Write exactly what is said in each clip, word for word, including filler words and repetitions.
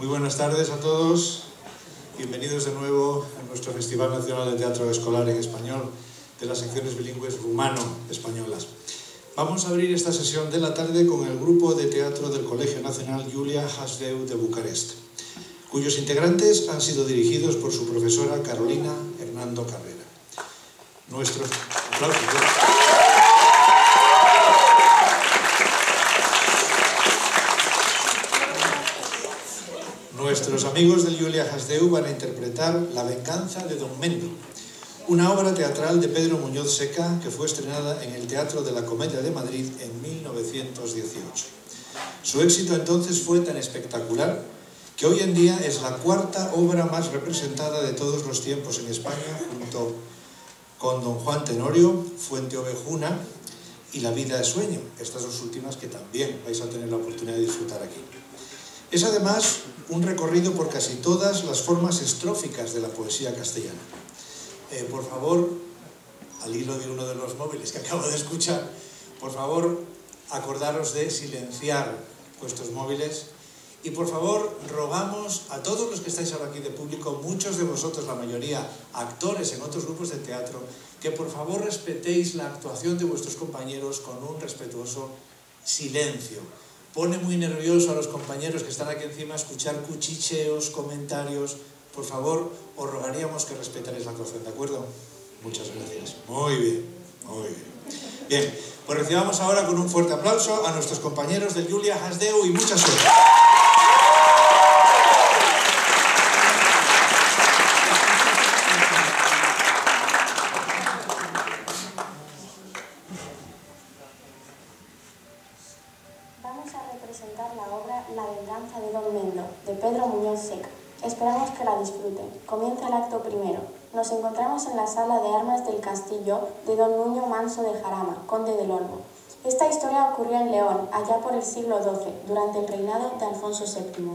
Muy buenas tardes a todos. Bienvenidos de nuevo a nuestro Festival Nacional de Teatro Escolar en Español de las secciones bilingües rumano-españolas. Vamos a abrir esta sesión de la tarde con el grupo de teatro del Colegio Nacional Iulia Hasdeu de Bucarest, cuyos integrantes han sido dirigidos por su profesora Carolina Hernando Carrera. Nuestros aplausos. Nuestros amigos del Iulia Hasdeu van a interpretar La venganza de Don Mendo, una obra teatral de Pedro Muñoz Seca que fue estrenada en el Teatro de la Comedia de Madrid en mil novecientos dieciocho. Su éxito entonces fue tan espectacular que hoy en día es la cuarta obra más representada de todos los tiempos en España, junto con Don Juan Tenorio, Fuente Ovejuna y La vida es sueño, estas dos últimas que también vais a tener la oportunidad de disfrutar aquí. Es además un recorrido por casi todas las formas estróficas de la poesía castellana. Eh, por favor, al hilo de uno de los móviles que acabo de escuchar, por favor, acordaros de silenciar vuestros móviles y por favor, rogamos a todos los que estáis ahora aquí de público, muchos de vosotros, la mayoría, actores en otros grupos de teatro, que por favor respetéis la actuación de vuestros compañeros con un respetuoso silencio. Pone muy nervioso a los compañeros que están aquí encima escuchar cuchicheos, comentarios. Por favor, os rogaríamos que respetaréis la actuación, ¿de acuerdo? Muchas gracias. Muy bien, muy bien. Bien, pues recibamos ahora con un fuerte aplauso a nuestros compañeros del Iulia Hasdeu y mucha suerte. La venganza de Don Mendo, de Pedro Muñoz Seca. Esperamos que la disfruten. Comienza el acto primero. Nos encontramos en la sala de armas del castillo de Don Nuño Manso de Jarama, conde del Olmo. Esta historia ocurrió en León, allá por el siglo doce, durante el reinado de Alfonso séptimo.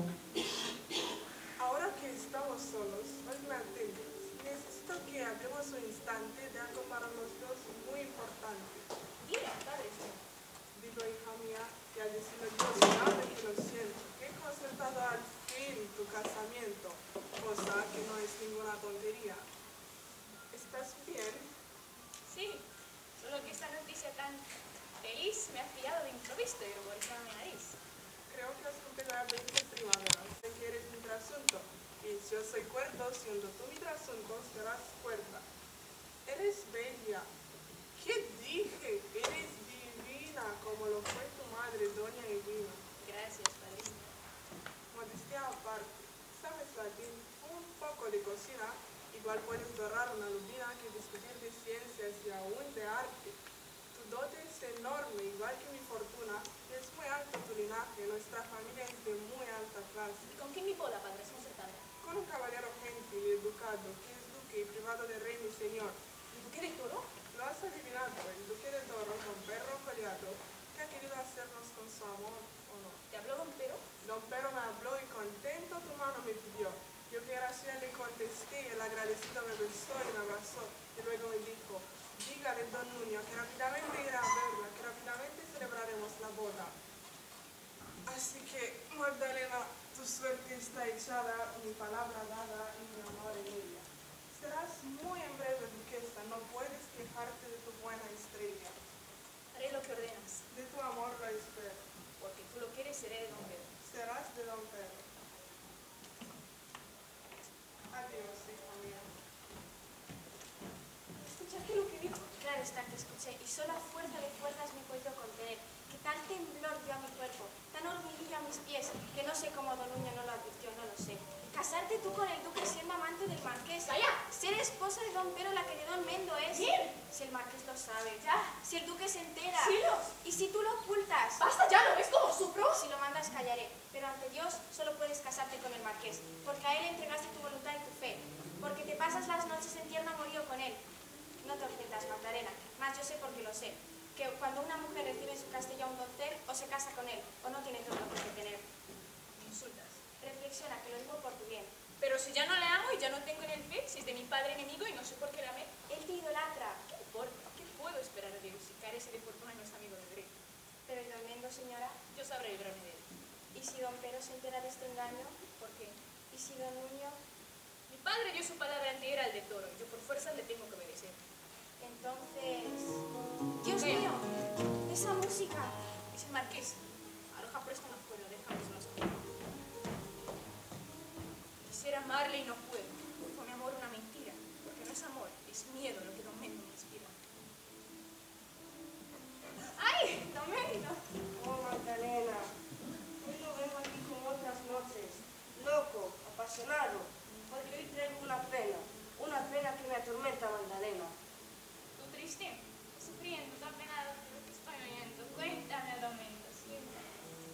Ahora que estamos solos, oigan atentos. Necesito que hablemos un instante de algo para nosotros muy importante. Dile, padre. Digo, hija mía, que al decirlo yo sabe que lo siento, que he concertado al fin tu casamiento, cosa que no es ninguna tontería. ¿Estás bien? Sí, solo que esta noticia tan feliz me ha pillado de improviso y revolcado mi nariz. Creo que has cumplido la veinte primavera, sé que eres mi trasunto, y si yo soy cuerdo, siendo tú mi trasunto, serás cuerda. Eres bella. ¿Qué dije? Eres divina, como lo fue tu madre, doña Edwina. Gracias, padrino. Modestia aparte, ¿sabes latín? Un poco de cocina, igual puedes dorar una lubina que discutir de ciencias y aún de arte. Tu dote es enorme, igual que mi fortuna, y es muy alto tu linaje, nuestra familia es de muy alta clase. ¿Y con quién mi boda, padre? ¿Es concertada? Con un caballero gentil y educado, que es duque y privado de rey mi señor. ¿El duque de Toro? Lo has adivinado, el duque de Toro, con perro coleado, que ha querido hacernos con su amor, ¿o no? ¿Te habló don Pero? Don Pero me habló y contento tu mano me pidió. Yo que gracia le contesté y el agradecido me besó y me abrazó. Y luego me dijo, dígale don Nuño que rápidamente irá a verla, que rápidamente celebraremos la boda. Así que, Magdalena, tu suerte está echada, mi palabra dada y mi amor en ella. Serás muy en breve duquesa, no puedes quejarte de tu buena estrella. Haré lo que ordenas. De tu amor lo espero. Porque tú lo quieres, seré de don Pedro. Serás de don Pedro. Adiós, hijo mío. ¿Escuchaste lo que dijo? Claro está que escuché, y solo a fuerza de fuerzas me he podido contener, que tal temblor dio a mi cuerpo, tan hormiguillo a mis pies, que no sé cómo Don Nuño no lo advirtió, no lo sé. Casarte tú con el duque siendo amante del marqués. ¡Vaya! Ser esposa de Don Pero, la que de Don Mendo es. ¿Quién? Si el marqués lo sabe. Ya. Si el duque se entera. ¡Cielos! Y si tú lo ocultas. ¡Basta ya! ¿No ves cómo sufro? Si lo mandas, callaré. Pero ante Dios solo puedes casarte con el marqués, porque a él entregaste tu voluntad y tu fe, porque te pasas las noches en tierno amorío con él. No te ofendas, Magdalena, mas yo sé porque lo sé, que cuando una mujer recibe en su castillo a un doncel, o se casa con él, o no tiene otro que tener. Me insultas. Reflexiona, que lo digo por tu bien. Pero si ya no le amo y ya no tengo en el fe, si es de mi padre enemigo y no sé por qué le amé. Él te idolatra. ¿Qué importa? ¿Qué puedo esperar de Dios si carece de fortuna y no es amigo de derecho? Pero ¿y Don Mendo, señora? Yo sabré librarme de él. ¿Y si Don Pero se entera de este engaño? ¿Por qué? ¿Y si don Nuño? Mi padre dio su palabra anterior al de Toro, y yo por fuerza le tengo que obedecer. Entonces... Dios ¿Qué? mío, esa música. Es el marqués. Aroja presta no puedo, dejamos las cosas. Quisiera amarle y no puedo. Fue mi amor una mentira, porque no es amor, es miedo lo que don Mendo me inspira. ¡Ay, don Mendo! Oh, Magdalena, hoy no vengo aquí como otras noches, loco, apasionado, porque hoy traigo una pena, una pena que me atormenta, Magdalena. ¿Tú triste? Sufriendo, tan penado de lo que estoy oyendo. Cuéntame, don Mendo, siéntate.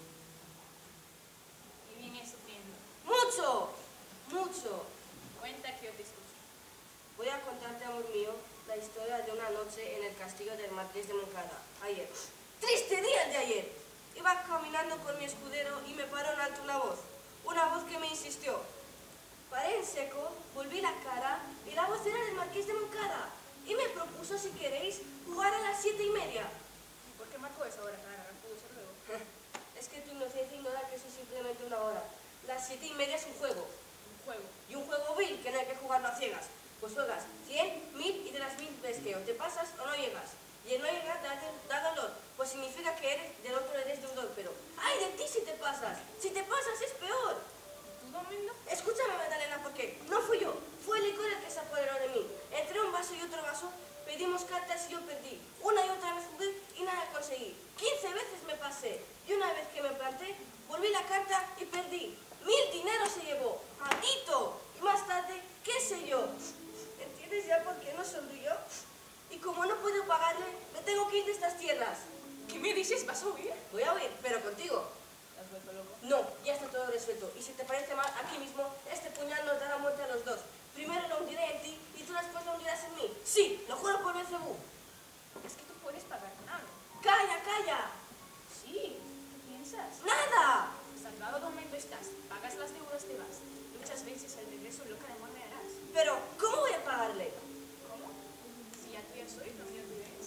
Y vienes sufriendo. ¡Mucho! ¡Mucho! Cuenta que yo te escucho. Voy a contarte, amor mío, la historia de una noche en el castillo del Marqués de Moncada, ayer. ¡Triste día el de ayer! Iba caminando con mi escudero y me paró en alto una voz, una voz que me insistió. Paré en seco, volví la cara y la voz era del Marqués de Moncada y me propuso, si queréis, jugar a las siete y media. ¿Por qué marcó esa hora, cara? ¿Pudo ser luego? Es que tu inocencia ignora que eso es simplemente una hora. Las siete y media es un juego. Un juego. Y un juego vil que no hay que jugarlo a ciegas. Pues juegas cien, mil y de las mil ves que o te pasas o no llegas. Y el no llegar da, da dolor, pues significa que eres del otro eres deudor, pero ¡ay de ti si te pasas! Si te pasas es peor. ¿Tú, don Mendo? Escúchame, Magdalena, porque no fui yo, fue el licor el que se apoderó de mí. Entre un vaso y otro vaso pedimos cartas y yo perdí. Una y otra vez jugué y nada conseguí. Quince veces me pasé y una vez que me planté, volví la carta y perdí. Mil dineros se llevó, maldito. Y más tarde, qué sé yo. ¿Entiendes ya por qué no sonrió? Y como no puedo pagarle, me tengo que ir de estas tierras. ¿Qué me dices? ¿Vas a huir? Voy a huir, pero contigo. ¿Te has vuelto loco? No, ya está todo resuelto. Y si te parece mal, aquí mismo, este puñal nos dará muerte a los dos. Primero lo hundiré en ti y tú después lo hundirás en mí. Sí, lo juro por Belcebú. Es que tú puedes pagar con algo. ¡Calla, calla! Sí, ¿qué piensas? ¡Nada! Salvado, don Mendo, estás. Pagas las deudas, te vas. Muchas veces al regreso loca de amor me harás. Pero, ¿cómo voy a pagarle? ¿Cómo? Si ya tuya soy, lo mío tuyo es.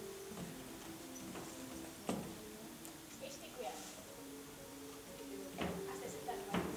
Este cuidado. Has de sentar más.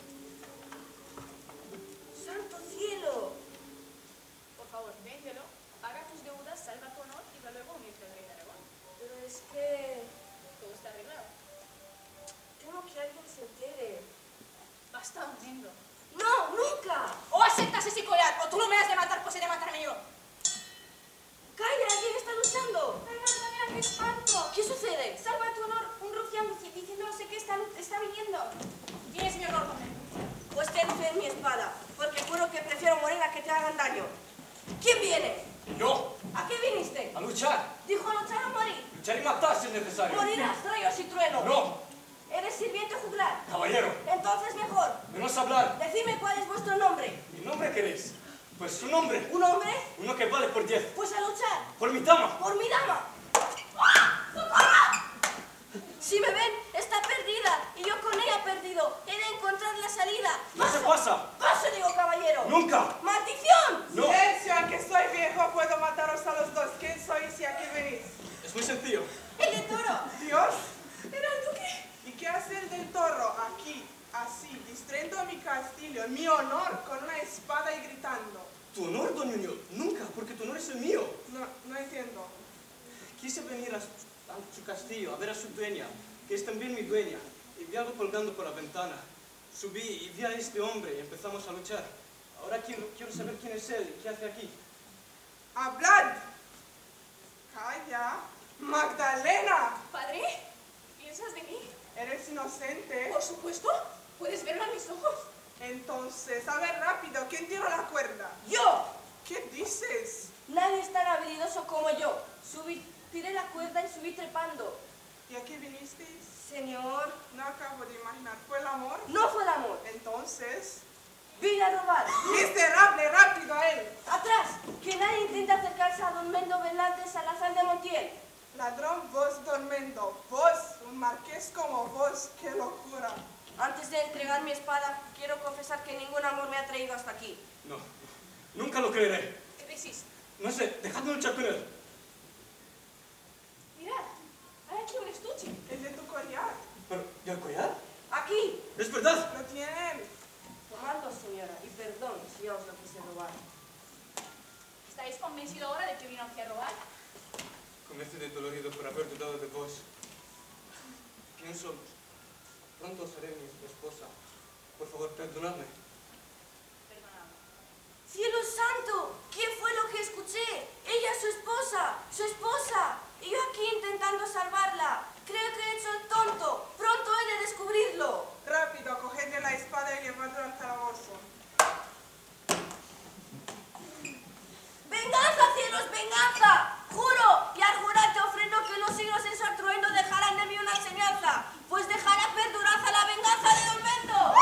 ¡Santo cielo! Por favor, véndelo, paga tus deudas, salva tu honor y va luego a unirte al rey de Aragón. Pero es que... Todo está arreglado. Temo que alguien se entere. Basta, don Mendo. ¡No, nunca! O aceptas ese collar, o tú no me has de matar, pues he de matarme yo. ¡Calla! ¿Alguien está luchando? ¡Ay, Magdalena, qué espanto! ¿Qué sucede? Salva tu honor, un rufián diciendo no sé qué está, está viniendo. Tienes mi honor, don Mendo. Pues ten fe en mi espada, porque juro que prefiero morir a que te hagan daño. ¿Quién viene? Yo, ¿A qué viniste? a luchar. Dijo a luchar o morir. Luchar y matar si es necesario. Morirás, rayos y trueno. No, ¿Eres sirviente juglar? caballero, Entonces mejor. menos hablar. Decidme cuál es vuestro nombre. ¿Mi nombre queréis? Pues su nombre. ¿Un hombre? Uno que vale por diez. Pues a luchar. Por mi dama. ¡Por mi dama! ¡Ah! ¡Socorro! Si me ven, está perdida y yo con ella perdido. He de encontrar la salida. No se pasa. ¡Paso, digo, caballero! Nunca. ¡Maldición! No. Silencio, aunque soy viejo, puedo mataros a los dos. ¿Quién sois y a qué venís? Es muy sencillo. ¡El de toro! Dios. ¿Era el duque? ¿Y qué hace el del toro aquí, así, distrayendo mi castillo, mi honor, con una espada y gritando? Tu honor, don Nuño, nunca, porque tu honor es el mío. No, no entiendo. Quise venir a su, a su castillo a ver a su dueña, que es también mi dueña, y vi algo colgando por la ventana. Subí y vi a este hombre y empezamos a luchar. Ahora quiero, quiero saber quién es él y qué hace aquí. ¡Hablad! ¡Calla! ¡Magdalena! Padre, ¿qué piensas de mí? ¿Eres inocente? Por supuesto, puedes verlo a mis ojos. Entonces, a ver rápido, ¿quién tiró la cuerda? ¡Yo! ¿Qué dices? Nadie es tan habilidoso como yo. Subí, tiré la cuerda y subí trepando. ¿Y a qué vinisteis? Señor, No acabo de imaginar. ¿Fue el amor? no fue el amor. Entonces... Vine a robar. ¡Miserable! ¡Rápido a él! ¡Atrás! Que nadie intente acercarse a don Mendo Velázquez Salazar de Montiel. Ladrón, vos, don Mendo. Vos, un marqués como vos. ¡Qué locura! Antes de entregar mi espada, quiero confesar que ningún amor me ha traído hasta aquí. No, nunca lo creeré. ¿Qué decís? No sé, dejadme luchar con él. Mirad, hay aquí un estuche. El de tu collar. Pero, ¿y el collar? Aquí, ¡Es verdad! Lo tiene él. Tomadlo, señora, y perdón si yo os lo quise robar. ¿Estáis convencido ahora de que vino aquí a robar? Convencido y dolorido por haber dudado de vos. Pienso, pronto seré mi esposa. Por favor, perdonadme. Perdonadme. ¡Cielo santo! ¿Qué fue lo que escuché? Ella es su esposa, su esposa. Y yo aquí intentando salvarla. Creo que he hecho el tonto. Pronto he de descubrirlo. Rápido, cogedle la espada y llevadlo al calabozo. ¡Venganza, cielos, venganza! Juro, y al jurar te ofrendo que los siglos en su estruendo dejarán de mí una enseñanza, pues dejará perduranza la venganza de Don Mendo.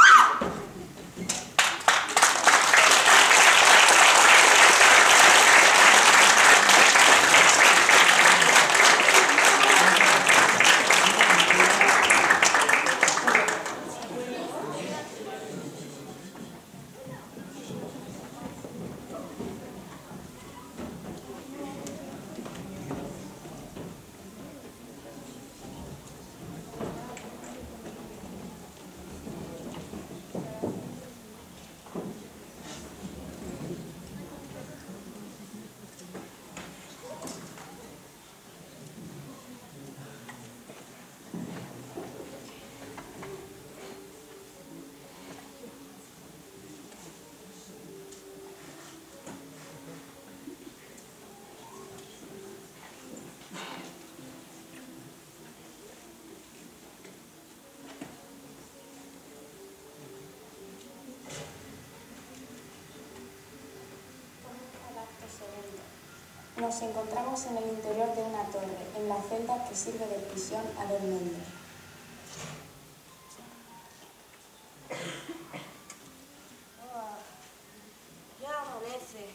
Nos encontramos en el interior de una torre, en la celda que sirve de prisión a Don Mendo. Ah, ya amanece.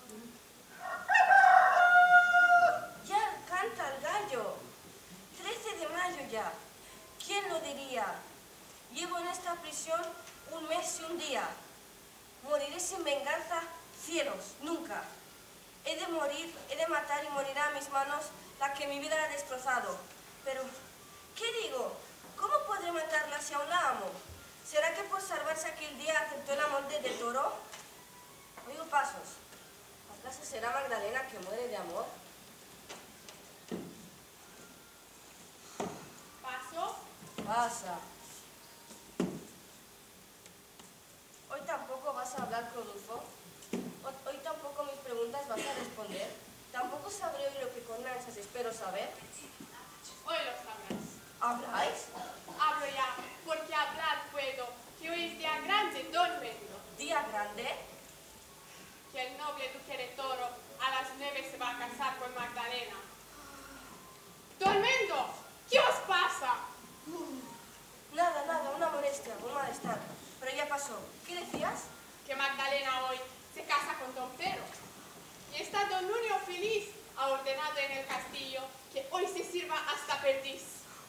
Ya canta el gallo. trece de mayo ya. ¿Quién lo diría? Llevo en esta prisión un mes y un día. Moriré sin venganza, cielos, nunca. He de morir, he de matar y morirá a mis manos la que mi vida ha destrozado. Pero, ¿qué digo? ¿Cómo podré matarla si aún la amo? ¿Será que por salvarse aquel día aceptó el amor de, de toro? Oigo pasos. ¿Acaso será Magdalena que muere de amor? ¿Paso? Pasa. ¿Hoy tampoco vas a hablar, Rodolfo? Hoy tampoco mis preguntas vas a responder. Tampoco sabré hoy lo que con ansias espero saber. Hoy lo sabrás. ¿Habláis? Hablo ya, porque hablar puedo, que hoy es día grande, Don Mendo. ¿Día grande? Que el noble duque de Toro a las nueve se va a casar con Magdalena. Don Mendo, ¿qué os pasa? Nada, nada, una molestia, un malestar. Pero ya pasó. ¿Qué decías? Que Magdalena hoy se casa con Don Pedro. Y está Don Nuño feliz, ha ordenado en el castillo que hoy se sirva hasta perdiz.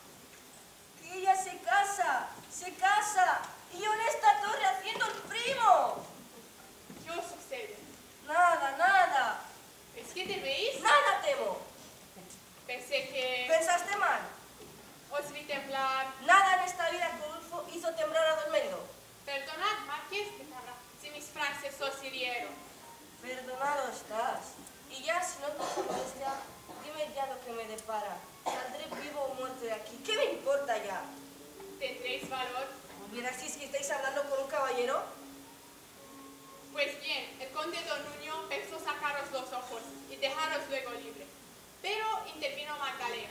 Que ella se casa, se casa. Y yo en esta torre haciendo el primo. ¿Qué os sucede? Nada, nada. ¿Es que teméis? Nada temo. Pensé que ¿Pensaste mal? os vi temblar. Nada en esta vida, Rodolfo, hizo temblar a Don Mendo. Perdonad, Marqués de Cabra, si mis frases os hirieron. Perdonado estás. Y ya, si no te hace molestia, dime ya lo que me depara. Saldré vivo o muerto de aquí. ¿Qué me importa ya? ¿Tendréis valor? ¿Vieras si es que estáis hablando con un caballero? Pues bien, el conde Don Nuño pensó sacaros los ojos y dejaros luego libre. Pero intervino Magdalena.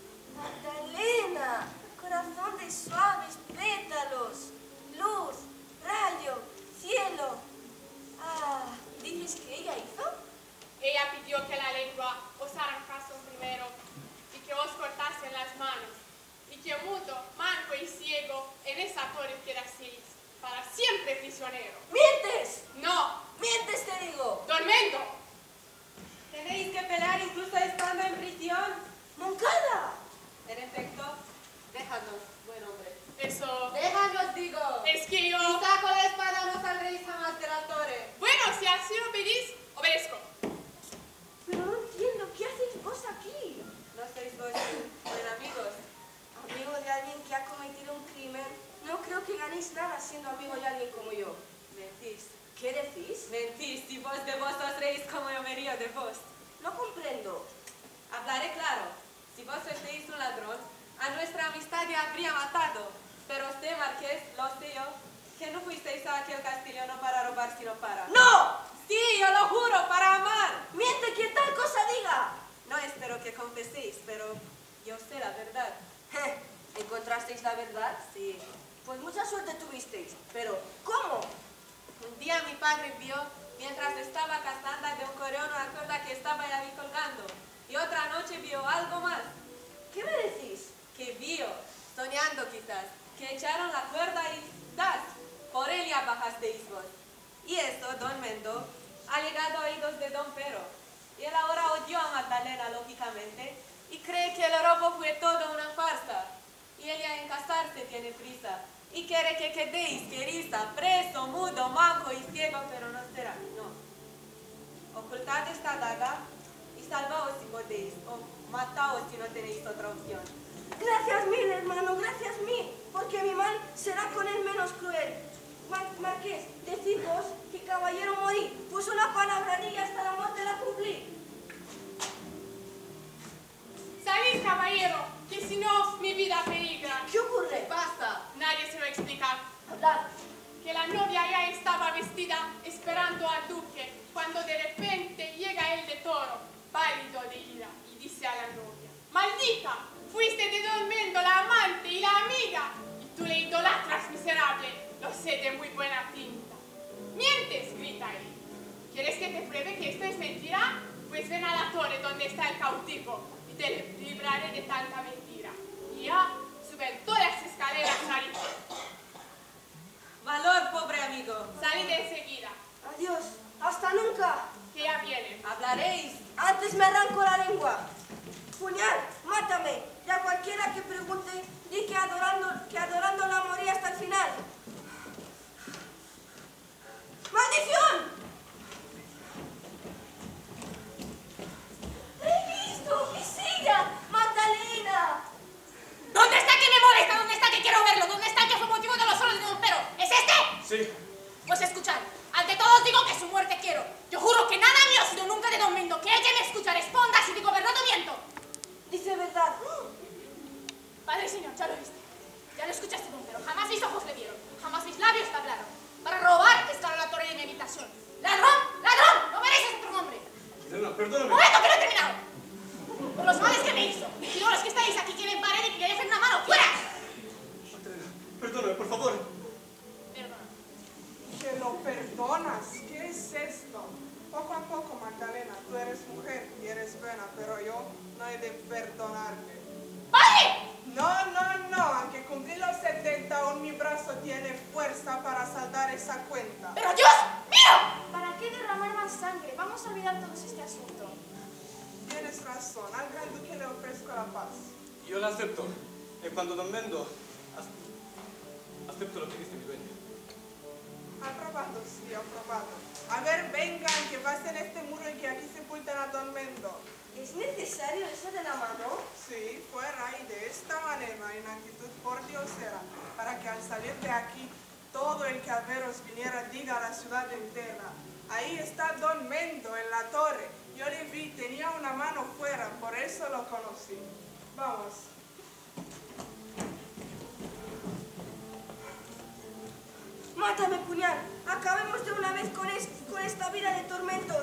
Magdalena, corazón de suaves pétalos, luz, rayo, cielo. Ah, ¿dices que ella hizo? Ella pidió que la lengua os arrancase primero y que os cortasen las manos y que mudo, manco y ciego en esa torre quedaseis para siempre prisionero. ¡Mientes! ¡No! ¡Mientes, te digo! ¡Don Mendo! Tenéis que pelear incluso estando en prisión. ¡Moncada! En efecto, déjanos, buen hombre. Eso... Déjanos, digo. Es que yo... Si saco la espada no saldréis jamás de la torre. Bueno, si así lo pedís, obedezco. Pero no entiendo, ¿qué hacéis vos aquí? No sois vos, buen amigos. Amigo de alguien que ha cometido un crimen, no creo que gane ganís nada siendo amigo de alguien como yo. Mentís. ¿Qué decís? Mentís, si vos de vos os reís como yo me río de vos. No comprendo. Hablaré claro. Si vos fuisteis un ladrón, a nuestra amistad ya habría matado. Pero usted, Marqués, lo sé yo, que no fuisteis a aquel castillo no para robar, sino para... ¡No! Sí, yo lo juro, para amar. ¡Miente quien tal cosa diga! No espero que confeséis, pero yo sé la verdad. Je, ¿encontrasteis la verdad? Sí. Pues mucha suerte tuvisteis. Pero, ¿cómo? Un día mi padre vio, mientras estaba cazando de un correo, una cuerda que estaba ahí colgando. Y otra noche vio algo más. ¿Qué me decís? Que vio, soñando quizás, que echaron la cuerda y ¡das! Por ella bajasteis vos. Y esto, don Mendo, ha llegado a oídos de don Pero. Y él ahora odió a Magdalena, lógicamente, y cree que el robo fue todo una farsa. Y ella en casarse tiene prisa. Y quiere que quedéis, querida, preso, mudo, manco y ciego, pero no será, no. Ocultad esta daga y salvaos si podéis, o mataos si no tenéis otra opción. Gracias mil, hermano, gracias mil, porque mi mal será con él menos cruel. Mar Marqués, decid vos que caballero morí, pues una palabra y hasta la muerte la cumplí. Salid, caballero, que si no, mi vida peligra. ¿Qué ocurre? Basta. Nadie se lo explica. Hablad. Que la novia ya estaba vestida esperando al duque, cuando de repente llega el de toro, pálido de ira, y dice a la novia: ¡Maldita! Fuiste de don Mendo la amante y la amiga, y tú le idolatras, miserable. Lo sé de muy buena tinta. ¡Mientes!, grita él. ¿Quieres que te pruebe que esto es mentira? Pues ven a la torre donde está el cautivo y te libraré de tanta mentira. Y ya suben todas las escaleras, salid. Valor, pobre amigo. Salid enseguida, Adiós, hasta nunca. que ya vienen. Hablaréis. Antes me arranco la lengua. Puñal, mátame. Y a cualquiera que pregunte, di que adorando, que adorándola morí hasta el final. ¡Maldición! ¡He visto! ¡Es ella! ¡Magdalena! ¿Dónde está que me molesta? ¿Dónde está que quiero verlo? ¿Dónde está que fue motivo de los solos de don Pero? ¿Es este? Sí. Pues escuchad, ante todo os digo que su muerte quiero. Yo juro que nada mío ha sido nunca de don Mendo, que ella me escucha, responda si digo verdad o miento. Dice verdad. Padre señor, ya lo viste. Ya lo escuchaste, don Pero. Jamás mis ojos le vieron, jamás mis labios te hablaron. Para robar escaló la torre de mi habitación. ¡Ladrón! ¡Ladrón! ¡No mereces otro nombre! Elena, perdóname. ¡Momento que no he terminado! Por los males que me hizo. Y todos los que estáis aquí quieren parar y que le dejen una mano. ¡Fuera! Elena, perdóname, por favor. Perdona. Que lo perdonas. ¿Qué es esto? Poco a poco, Magdalena, tú eres mujer y eres buena, pero yo no he de perdonarte. ¡Padre! No, no, no, aunque cumplí los setenta, aún mi brazo tiene fuerza para saldar esa cuenta. ¡Pero Dios mío! ¿Para qué derramar más sangre? Vamos a olvidar todo este asunto. Tienes razón, al gran duque le ofrezco la paz. Yo la acepto. Y cuando don Mendo... ac- Acepto lo que dice mi dueña. Aprobado, sí, aprobado. A ver, vengan, que pasen este muro y que aquí sepulten a don Mendo. ¿Es necesario eso de la mano? Sí, fuera y de esta manera, en actitud pordiosera, para que al salir de aquí, todo el que a veros viniera diga a la ciudad entera: ahí está don Mendo en la torre. Yo le vi, tenía una mano fuera, por eso lo conocí. Vamos. Mátame, puñal. Acabemos de una vez con, es con esta vida de tormentos.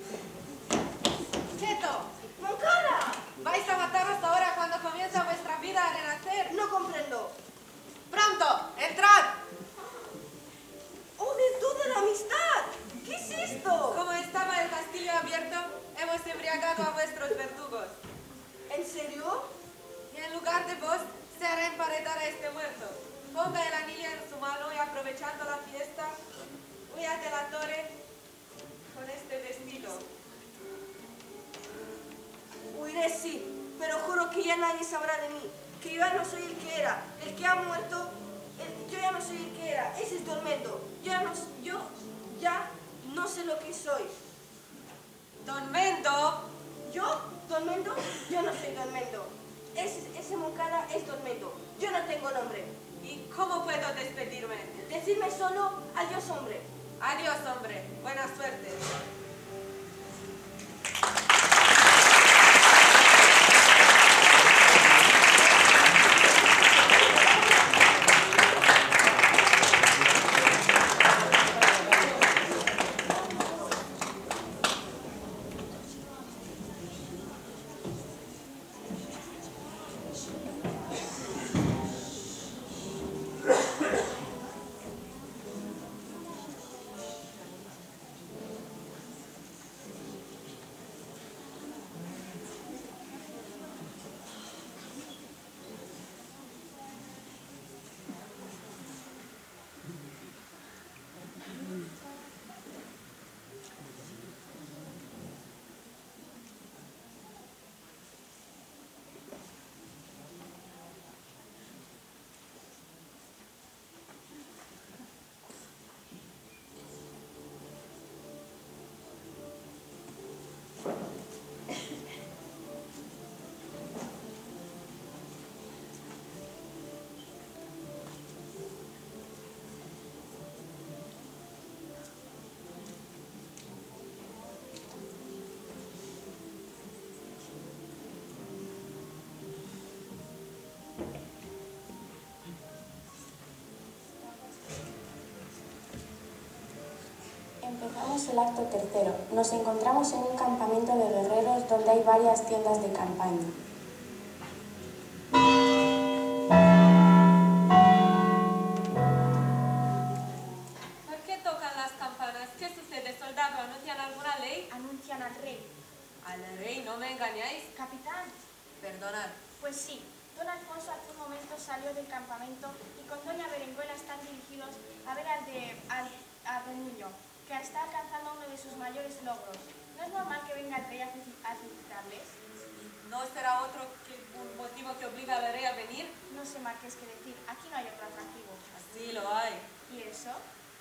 ¡Quieto! ¡Moncada! ¿Vais a mataros ahora cuando comienza vuestra vida a renacer? No comprendo. ¡Pronto! ¡Entrad! ¡Oh, virtud de la amistad! ¿Qué es esto? Como estaba el castillo abierto, hemos embriagado a vuestros verdugos. ¿En serio? Y en lugar de vos, se hará emparedar a este muerto. Ponga el anillo en su mano y aprovechando la fiesta, huya de la torre con este vestido. Huiré, sí, pero juro que ya nadie sabrá de mí. Que yo ya no soy el que era, el que ha muerto. El, yo ya no soy el que era, ese es don Mendo. Yo ya no, yo ya no sé lo que soy. Don Mendo, ¿Yo? ¿Don Mendo? Yo no soy don Mendo. Ese, ese Moncada es don Mendo. Yo no tengo nombre. ¿y cómo puedo despedirme. Decidme solo adiós, hombre. Adiós, hombre. Buena suerte. Empezamos el acto tercero. Nos encontramos en un campamento de guerreros donde hay varias tiendas de campaña. ¿Por qué tocan las campanas? ¿Qué sucede, soldado? ¿Anuncian alguna ley? Anuncian al rey. Al rey, no me engañáis. Capitán, Perdonad. pues sí. Don Alfonso hace un momento salió del campamento y con doña Berenguela están dirigidos a ver al de al, a Don Nuño, que está alcanzando uno de sus mayores logros. ¿No es normal que venga el rey a felicitarles? ¿No será otro que, un motivo que obliga al rey a venir? No sé, Marqués, qué decir. Aquí no hay otro atractivo. Así lo hay. ¿Y eso?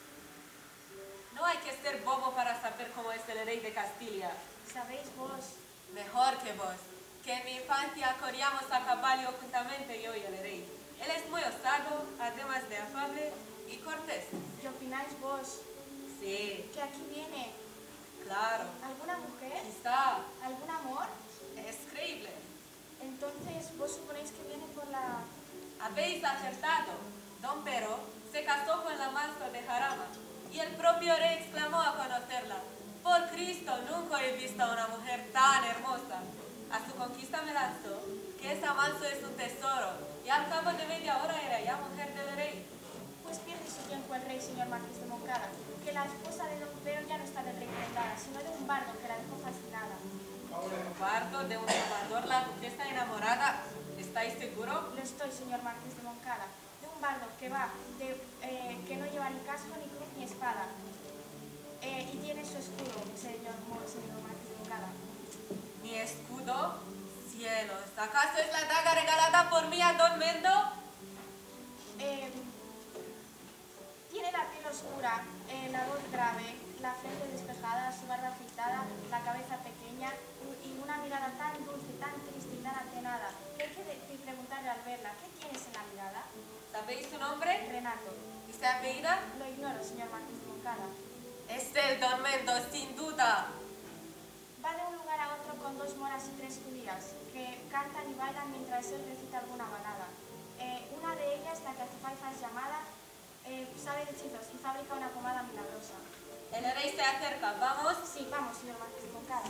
No hay que ser bobo para saber cómo es el rey de Castilla. ¿Sabéis vos? Mejor que vos, que en mi infancia corríamos a caballo juntamente yo y el rey. Él es muy osado, además de afable y cortés. ¿Qué opináis vos? Sí, ¿Que aquí viene claro. alguna mujer? Quizá. ¿Algún amor? Es creíble. Entonces, ¿vos suponéis que viene por la...? Habéis acertado. Don Pero se casó con la manso de Jarama y el propio rey exclamó a conocerla: por Cristo, nunca he visto a una mujer tan hermosa. A su conquista me lanzó, que esa manso es un tesoro, y al cabo de media hora era ya mujer del rey. Pues pierde su tiempo el rey, señor Marqués de Moncada, que la esposa de Don Pero ya no está del rey prendada, sino de un bardo que la dejó fascinada. Un bardo de un trovador, la duquesa enamorada. ¿Estáis seguro? Lo estoy, señor Marqués de Moncada, de un bardo que va, de, eh, que no lleva ni casco, ni cruz, ni espada. Eh, y tiene su escudo, señor, señor Marqués de Moncada. Mi escudo, cielos, ¿acaso es la daga regalada por mí a Don Mendo? Eh, tiene la piel oscura, eh, la voz grave, la frente despejada, su barba afeitada, la cabeza pequeña y una mirada tan dulce, tan triste y tan atenada que hay que de- de preguntarle al verla: ¿qué tienes en la mirada? ¿Sabéis su nombre? Renato. ¿Y se apellida? Lo ignoro, señor Marqués de Moncada. Es el Don Mendo, sin duda. Va de un lugar a otro con dos moras y tres judías, que cantan y bailan mientras él recita alguna balada. Eh, una de ellas, la que Azufaifa es llamada, eh, sabe de hechizos y fabrica una pomada milagrosa. El rey se acerca, ¿vamos? Sí, vamos, señor Marqués de Moncada.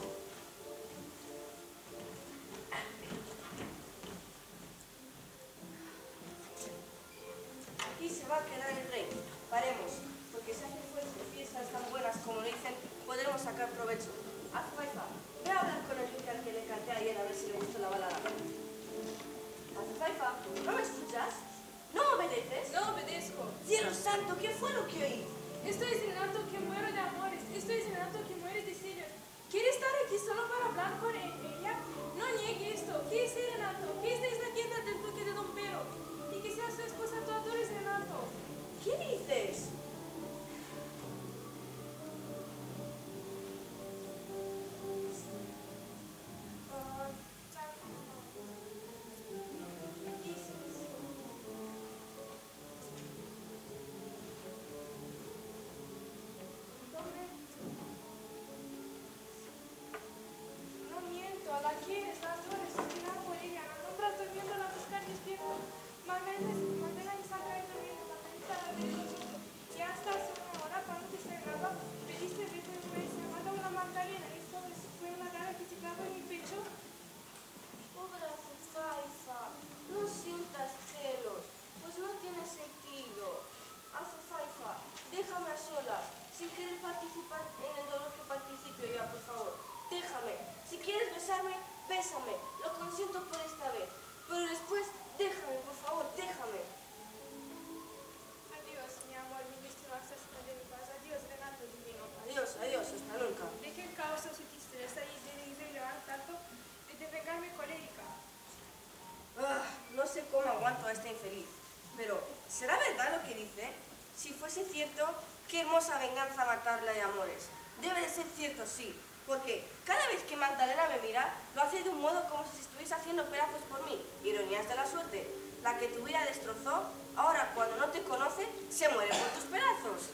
Aquí se va a quedar el rey. Paremos, porque si hacen fuertes fiestas tan buenas como dicen, podremos sacar provecho. Azufaifa, ve a hablar con el duque al que le canté ayer a ver si le gustó la balada. Azufaifa, ¿no me escuchas? ¿No obedeces? No obedezco. ¡Cielo santo! ¿Qué fue lo que oí? Estoy cenando que muero de amores. Estoy cenando que mueres de celos. ¿Quiere estar aquí solo para hablar con e- ella? No niegue esto. ¿Qué es Renato? Que esta es la tienda del duque de Don Pero. Y que sea su esposa, tú adores Renato. ¿Qué dices? quieres besarme, bésame. Lo consiento por esta vez. Pero después, déjame, por favor, déjame. Adiós, mi amor, mi destino accesible de mi paz. Adiós, Renato divino. Adiós, adiós, hasta nunca. ¿De qué causa su tristeza y de levantar tanto y de vengarme colérica? Ah, no sé cómo aguanto a esta infeliz. Pero, ¿será verdad lo que dice? Si fuese cierto, qué hermosa venganza matarla de amores. Debe de ser cierto, sí. Porque cada vez que Magdalena me mira, lo hace de un modo como si estuviese haciendo pedazos por mí. Ironías de la suerte. La que tu vida destrozó, ahora cuando no te conoce, se muere por tus pedazos.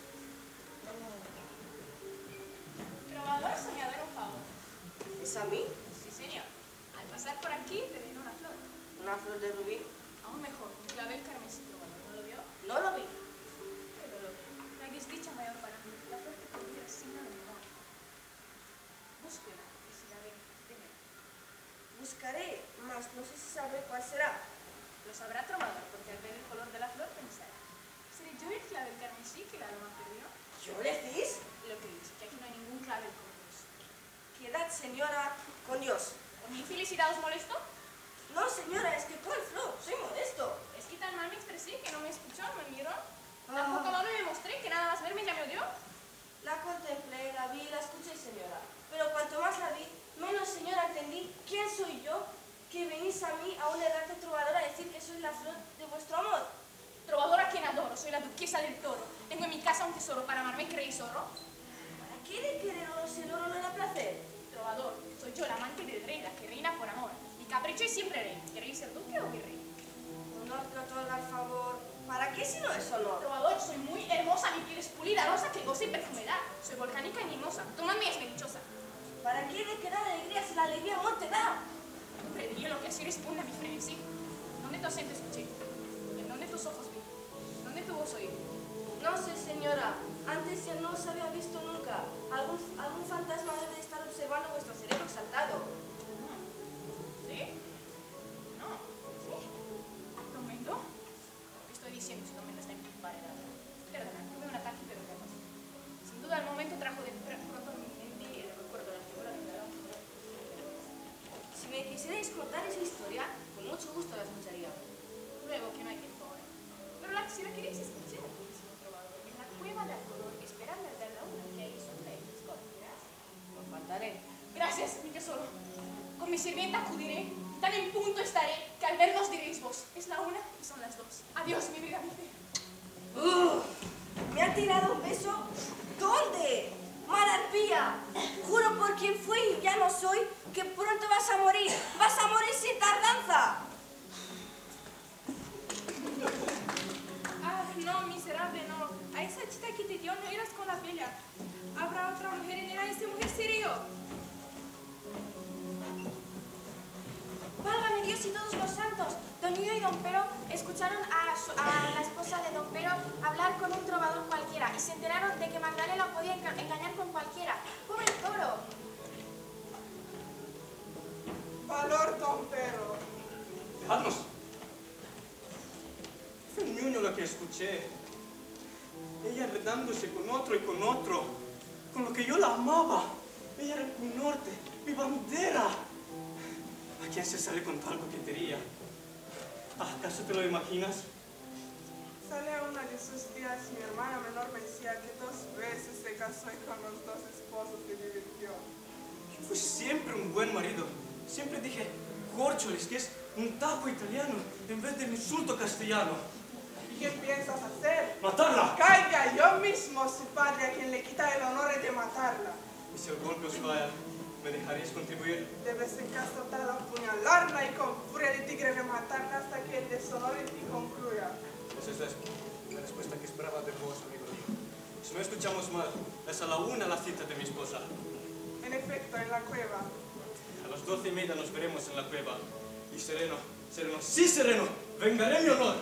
Trovador, soñador, un favor. ¿Es a mí? Sí, señor. Al pasar por aquí, te vino una flor. ¿Una flor de rubí? Aún mejor, un clavel carmesí, trovador. ¿No lo vio? No lo vi. Qué dolor. No hay desdicha mayor para mí. La flor que tuviera signo de mi amor. Búsquela, y si la ve, dime. Buscaré, mas no sé si sabré cuál será. Lo sabrá trovador, porque al ver el color de la flor pensará. ¿Seré yo el clavel carmesí que la aroma perdió? ¿Yo decís? Lo que dice, que aquí no hay ningún clavel con Dios. Quedad, señora, con Dios. ¿Con mi infelicidad os molesto? No, señora, es que cuál flor, soy modesto. Es que tan mal me expresé que no me escuchó, no me miró. Ah. Tampoco amable me mostré, que nada más verme ya me odió. La contemplé, la vi, la escuché, señora. Pero cuanto más la vi, menos, señora, entendí quién soy yo, que venís a mí, a un errante trovador, a decir que soy la flor de vuestro amor. Trovador a quien adoro, soy la duquesa del toro. Tengo en mi casa un tesoro para amarme, ¿creéis zorro? ¿Para qué de quereros el oro no da placer? Trovador, soy yo la amante del rey, la que reina por amor. Mi capricho es siempre rey. ¿Queréis ser duque o virrey? Honor te otorga el favor. ¿Para qué si no es honor? Trovador, soy muy hermosa, mi piel es pulida, rosa, que goce y perfume da. Soy volcánica y mimosa, tomadme es dichosa. ¿Para qué de que da alegría si la alegría amor te da? Hombre de hielo que así responde a mi frenesí. ¿Dónde tu acento escuché? ¿En dónde tus ojos vi? ¿Dónde tu voz oí? No sé, señora. Antes ya no os había visto nunca. Algún, algún fantasma debe de estar observando vuestro cerebro exaltado. ¿Sí? No. ¿Sí? ¿Don Mendo? Lo que estoy diciendo si Don Mendo está en mi paredad. Perdona, tuve un ataque, pero ya pasó. Sin duda, el momento trajo de pronto a mi mente el recuerdo de la figura de Galán. Si me quisierais contar esa historia, con mucho gusto la escucharía. Luego, que no hay tiempo ahora. Pero la, si la queréis escuchar, señor trovador, en la cueva de Algodón, esperando el ver la una que hay sombra y escorpirás. No faltaré. Gracias, mi tesoro. Con mi sirvienta acudiré, tan en punto estaré, que al vernos diréis vos, es la una y son las dos. Adiós, mi vida, mi fe. Uh, ¿Me ha tirado un beso? ¿Dónde? ¡Malarpía! Juro por quien fui y ya no soy, que pronto vas a morir. ¡Vas a morir sin tardanza! Ah, no, miserable, no. A esa chica que te dio no eras con la bella. Habrá otra mujer en ella, esa mujer seré yo. Válgame Dios y todos los santos. Don Niño y Don Pero escucharon a, su, a la esposa de Don Pero hablar con un trovador cualquiera y se enteraron de que Magdalena podía enga engañar con cualquiera. ¡Pobre toro! Valor, Don Pero. Dejadnos. Fue un niño lo que escuché. Ella enredándose con otro y con otro. Con lo que yo la amaba. Ella era mi norte, mi bandera. ¿A quién se sale con tal coquetería? ¿Acaso te lo imaginas? Sale a una de sus días, mi hermana menor me decía que dos veces se casó y con los dos esposos se divirtió. Yo fui siempre un buen marido. Siempre dije, córcholis, que es un taco italiano en vez del insulto castellano. ¿Y qué piensas hacer? ¡Matarla! Caiga yo mismo, su padre, a quien le quita el honor de matarla. Y si el golpe os falla, ¿me dejaríais contribuir? Debes en caso tal apuñalarla y con furia de tigre rematarla hasta que el deshonor en ti concluya. Esa es la, la respuesta que esperaba de vos, amigo mío. Si no escuchamos mal, es a la una la cita de mi esposa. En efecto, en la cueva. A las doce y media nos veremos en la cueva. Y sereno, sereno, sí sereno, vengaré mi honor.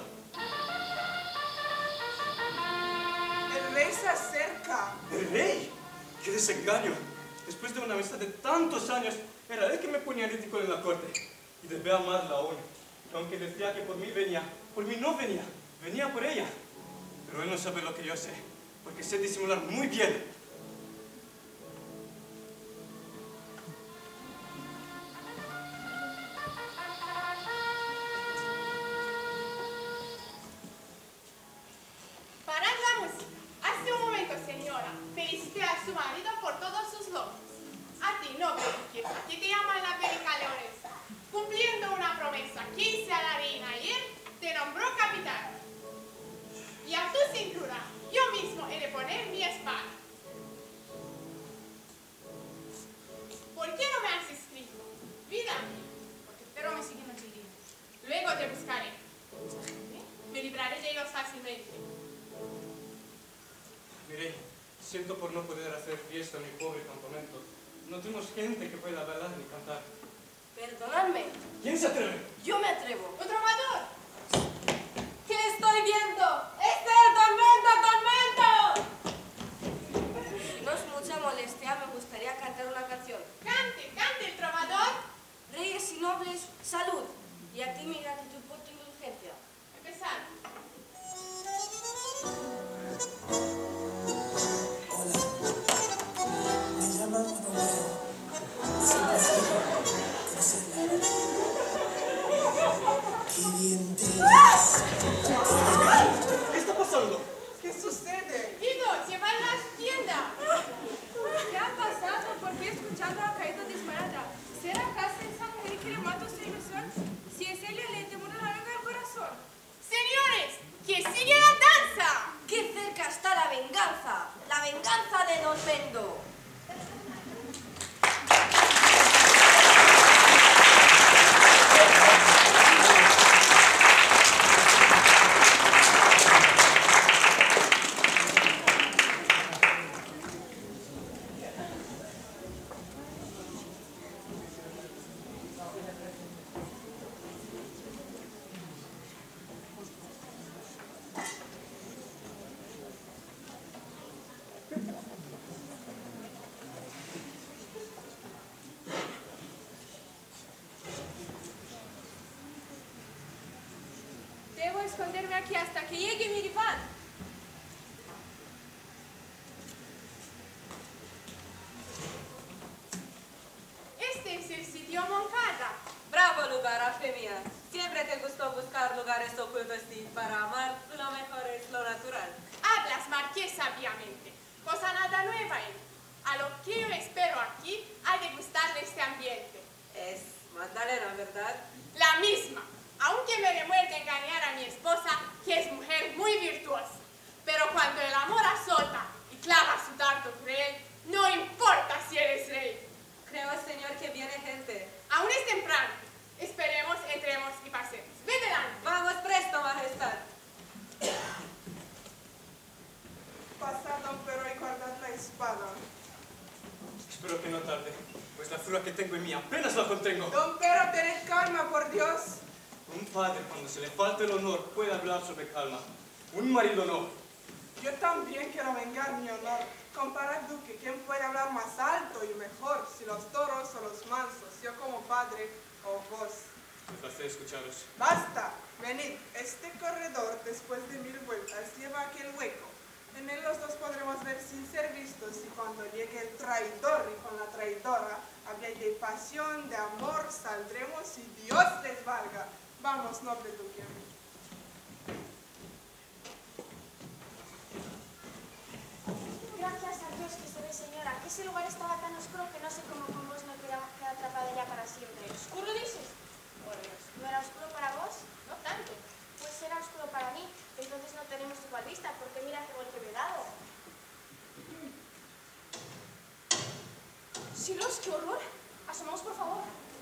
El rey se acerca. ¿El rey? ¡Qué desengaño! Después de una amistad de tantos años, era él que me ponía ridículo en la corte. Y debí amarla aún. Aunque decía que por mí venía, por mí no venía. Venía por ella. Pero él no sabe lo que yo sé, porque sé disimular muy bien. viste a su marido por todos sus logros. A ti, noble duquesa, que te llama la perica leonesa, cumpliendo una promesa que hice a la reina ayer, te nombró capitán. Y a tu cintura, yo mismo he de poner mi espada. ¿Por qué no me has escrito? Vida mía, porque espero me siguen chiquillos. Luego te buscaré. Me libraré de ellos fácilmente. Miré, siento por no poder hacer fiesta en mi pobre campamento. No tenemos gente que pueda bailar ni cantar. Perdonadme. ¿Quién se atreve? Yo me atrevo. ¡Un trovador! ¿Qué estoy viendo? ¡Es el tormento, tormento! Si no es mucha molestia, me gustaría cantar una canción. ¡Cante, cante el trovador! Reyes y nobles, salud. Y a ti mi gratitud por tu indulgencia. Empezar. Me llaman Romeo. Siempre fui ¡qué bien te ves! ¿Qué está pasando? ¿Qué sucede? Guido, lleva a la tienda. ¿Qué ha pasado? ¿Por qué escuchando ha caído disparada? ¿Será acaso esa mujer que le mató su ilusión? Si es ella, le temor la lengua del corazón. Señores, que sigue la danza. ¡Qué cerca está la venganza! ¡La venganza de Don Mendo! Debo esconderme aquí hasta que llegue mi rival. Este es el sitio Moncada. Bravo lugar, Afe mía. Siempre te gustó buscar lugares ocultos y para amar lo mejor es lo natural. Hablas, marqués, sabiamente. Cosa nada nueva en. A lo que yo espero aquí, hay de gustarle este ambiente. Es Magdalena, ¿verdad? La misma. Aunque me remuerde engañar a mi esposa, que es mujer muy virtuosa. Pero cuando el amor azota y clava su dardo cruel, no importa si eres rey. Creo, señor, que viene gente. Aún es temprano. Esperemos, entremos y pasemos. Ve delante. Vamos presto, majestad. Pasad, don Pero, y guardad la espada. Espero que no tarde, pues la furor que tengo en mí apenas la contengo. Don Pero, tened calma, por Dios. Un padre, cuando se le falta el honor, puede hablar sobre calma. Un marido no. Yo también quiero vengar mi honor. Comparad, duque, ¿quién puede hablar más alto y mejor? Si los toros o los mansos, yo como padre o vos. Me placer escucharos. Basta, venid. Este corredor, después de mil vueltas, lleva aquel hueco. En él los dos podremos ver sin ser vistos, y cuando llegue el traidor y con la traidora, habréis de pasión, de amor, saldremos y Dios les valga. Vamos, noble duque. Gracias a Dios que se ve, señora, que ese lugar estaba tan oscuro que no sé cómo con vos no queda, queda atrapado ya para siempre. ¿Oscuro dices? Por Dios. ¿No era oscuro para vos? No tanto. Pues era oscuro para mí. Entonces no tenemos igual vista, porque mira qué golpe me he dado. ¡Cielos, qué horror! Asomamos, por favor.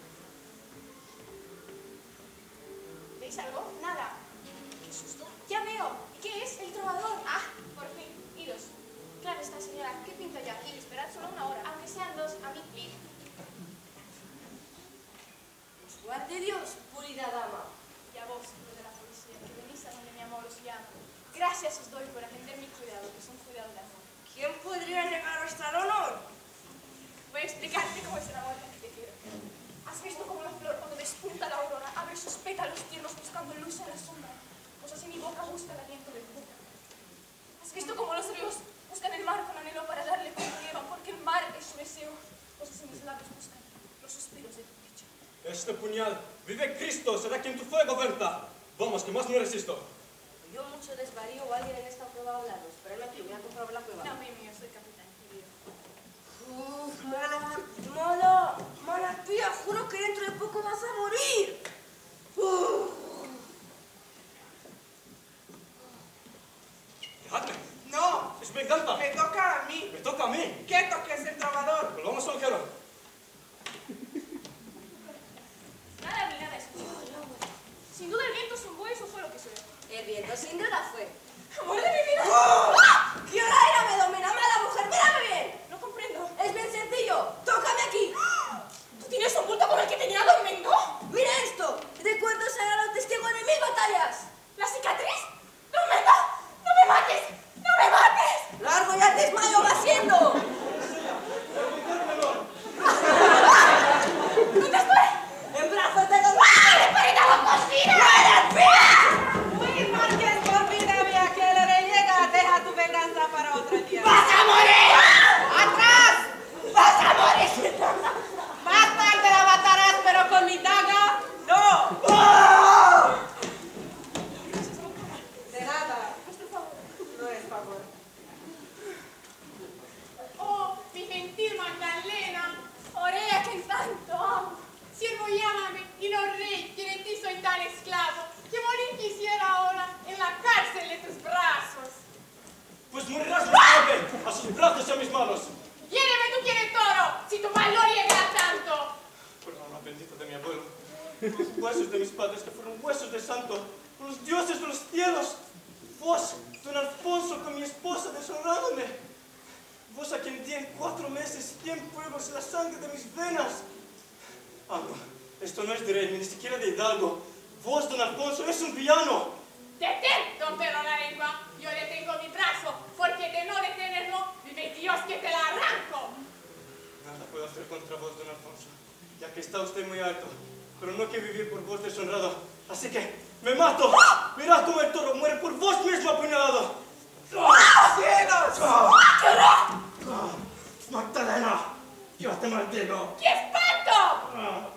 ¿Veis algo? Nada. ¡Qué susto! Ya veo. ¿Y qué es? El trovador. ¡Ah! Por fin. Idos. Claro está, señora. ¿Qué pinto yo aquí? Esperad solo una hora. Aunque sean dos, a mí clic. Os guarde Dios, pulida dama. Y a vos, lo de la policía, que venís a donde mi amor os llama. Gracias os doy por atender mi cuidado, que son cuidado de amor. ¿Quién podría negaros tal honor? Voy a explicarte cómo es el amor que te quiero. ¿Has visto cómo la flor, cuando despunta la aurora, abre sus pétalos tiernos buscando luz en la sombra? Pues así mi boca busca el aliento del fuego. ¿Has visto cómo los ríos buscan el mar con anhelo para darle como llevan? Porque el mar es su deseo. Pues así mis labios buscan los suspiros de tu pecho. Este puñal, vive Cristo, será quien tu fuego venta. Vamos, que más no resisto. Yo mucho desvarío o alguien en esta cueva hablaros, pero no aquí, voy a comprobar la cueva. No, mío, mío, soy capitán, querido. Es venganza. Me toca a mí. Me toca a mí. ¿Qué toques el trovador? Volvamos al cielo. Nada ni nada es Sin duda el viento zumbó y eso fue lo que se ve. El viento sin duda fue. ¡Amor de mi vida! ¡Ah! ¡Qué hora era! ¡Me domina mala mujer! ¡Mírame bien! No comprendo. Es bien sencillo. ¡Tócame aquí! ¿Tú tienes un bulto como el que tenía Don Mendo? ¡Mira esto! Recuerdo sagrado testigo de mil batallas. ¿La cicatriz? ¡Don Mendo! ¡No me mates! ¡No me mates! ¡Largo ya te desmayo va siendo! ¿Dónde estoy? ¡En brazos de Don ¡Ah! ¡Reparita la cocina! Uy, Marqués, por vida mía, que el rey llega, deja tu venganza para otro día. ¡Vas a morir! ¡Atrás! ¡Vas a morir! Más tarde la matarás, pero con mi daga, no. De nada. No es favor. Oh, mi gentil Magdalena, ¡Orea, que tanto amo! siervo, llámame, y no rey, que de ti soy tan esclavo, que morir quisiera ahora en la cárcel de tus brazos. Pues morirás a sus brazos y a mis manos. Hiéreme tú quieres toro, si tu valor llega a tanto. Por la alma bendita de mi abuelo, por los huesos de mis padres, que fueron huesos de santo, por los dioses de los cielos, vos, don Alfonso, con mi esposa, deshonrándome. Vos a quien di en cuatro meses cien fuegos en la sangre de mis venas. Ah, no, esto no es de rey, ni siquiera de hidalgo. Vos, don Alfonso, es un villano. Detén, don Pedro la lengua, yo detengo mi brazo, porque de no detenerlo, vive Dios que te la arranco. Nada puedo hacer contra vos, don Alfonso, ya que está usted muy alto, pero no quiero vivir por vos deshonrado, así que me mato. Mirad cómo el toro muere por vos mismo apuñalado. ¡Cielos! ¡Ah! Magdalena, yo te maldigo. ¡Qué espanto!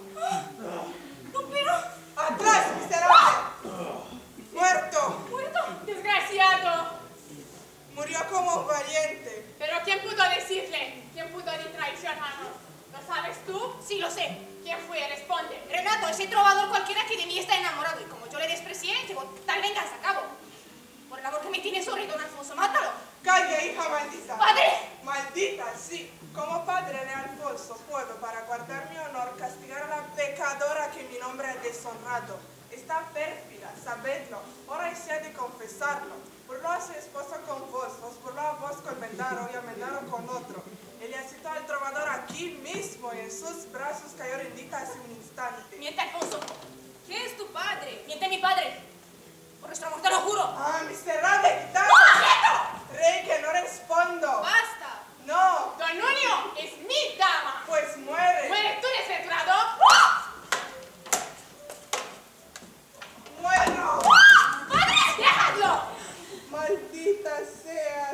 ¡Don Pedro! ¡Atrás, miserable! ¡Muerto! ¿Muerto? Desgraciado. Murió como valiente. Pero ¿quién pudo decirle? ¿Quién pudo traicionarnos? ¿Lo sabes tú? Sí, lo sé. ¿Quién fue? Responde. Renato, ese trovador cualquiera que de mí está enamorado. Y como yo le desprecié, llegó tal venganza a cabo. Por el amor que me tiene sobre don Alfonso, mátalo. ¡Calla, hija maldita! ¡Padre! ¡Maldita, sí! Como padre de Alfonso puedo, para guardar mi honor, castigar a la pecadora que mi nombre ha deshonrado. Está pérfida, sabedlo. Ahora es ya de confesarlo. Burló a su esposa con vos, os burló a vos con Mendaro y a Mendaro con otro. Él le citó al trovador aquí mismo y en sus brazos cayó rendita hace un instante. Miente, Alfonso. ¿Qué es tu padre? Miente mi padre. Por nuestro amor te lo juro. ¡Ah, miserable! ¡Quitado! ¡Rey, que no respondo! ¡Basta! ¡No! Don Nuño es mi dama. Pues muere. ¿Mueres tú descentrado? ¡Muero! ¡Padre! ¡Dejadlo! ¡Maldita sea!